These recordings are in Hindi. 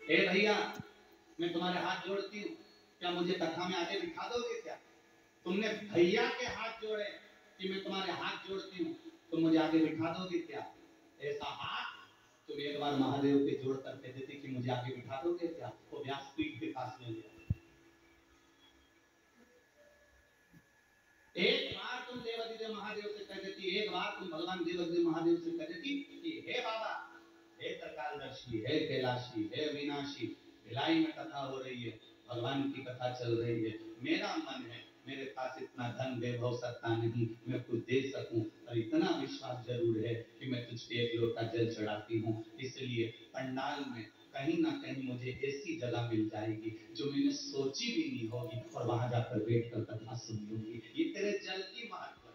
ए भैया, मैं तुम्हारे हाथ जोड़ती हूँ, क्या मुझे कथा में आगे बिठा दोगे क्या? तुमने भैया के हाथ जोड़े कि मैं तुम्हारे हाथ जोड़ती हूँ, तो मुझे आगे बिठा दोगे क्या? ऐसा हाथ तुम एक बार महादेव के जोड़ कर कह देते कि मुझे आगे बिठा दोगे क्या? वो व्यासपीठ के पास में गया। एक बार तुम देवादिदेव महादेव से कह देती, एक बार तुम भगवान देवादिदेव महादेव से कह देती कि हे बाबा, हे त्रिकालदर्शी, हे कैलाशी, हे विनाशी, भिलाई में कथा हो रही है, भगवान की कथा चल रही है, मेरा मन है, मेरे पास इतना धन वैभव सत्ता नहीं, मैं कुछ दे सकूं, और इतना विश्वास जरूर है कि मैं तुझ पे एक लोटा जल चढ़ाती हूँ, इसलिए पंडाल में कहीं ना कहीं मुझे ऐसी जगह मिल जाएगी जो मैंने सोची भी नहीं होगी, और वहां जाकर बैठकर कथा सुनी होगी। ये तेरे जल की महत्वता,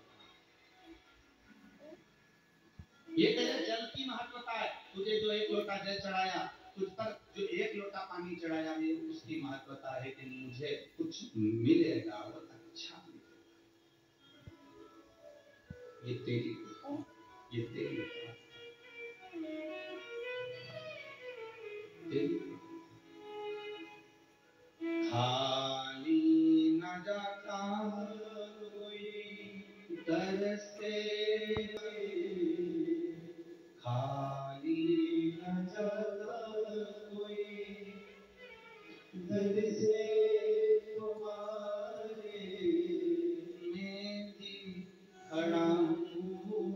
ये तेरे जल की महत्वता है। तुझे जो एक लोटा जल चढ़ाया, तुझ पर जो एक लोटा पानी चढ़ाया, ये उसकी महत्वता है कि मुझे कुछ मिलेगा और अच्छा मिलेगा। ये तेरी, ये तेरी खाली न जाता कोई दर से, खाली न जाता कोई दर से, तुम्हारे मैं भी खड़ा हूँ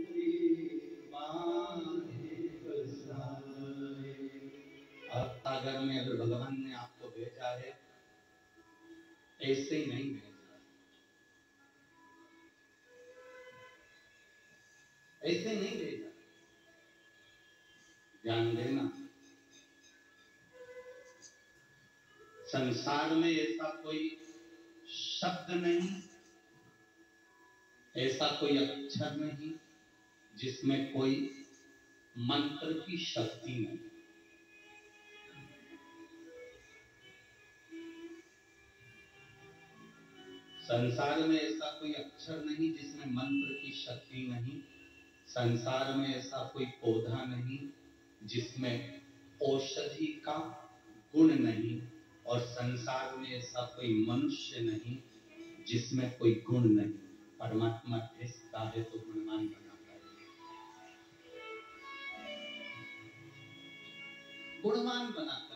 अगर में, अगर भगवान ने आपको भेजा है, ऐसे ही नहीं भेजा, ऐसे नहीं भेजा। ध्यान देना, संसार में ऐसा कोई शब्द नहीं, ऐसा कोई अक्षर नहीं जिसमें कोई मंत्र की शक्ति नहीं। संसार में ऐसा कोई अक्षर नहीं जिसमें मंत्र की शक्ति नहीं। संसार में ऐसा कोई पौधा नहीं जिसमें औषधि का गुण नहीं। और संसार में ऐसा कोई मनुष्य नहीं जिसमें कोई गुण नहीं। परमात्मा भेजता है तो गुणवान बनाता है, गुणवान बनाता है।